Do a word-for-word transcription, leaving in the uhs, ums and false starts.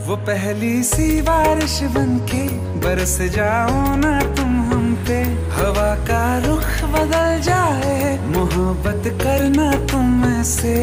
वो पहली सी बारिश बनके बरस जाओ ना तुम हम पे, हवा का रुख बदल जाए, मोहब्बत करना तुम में से।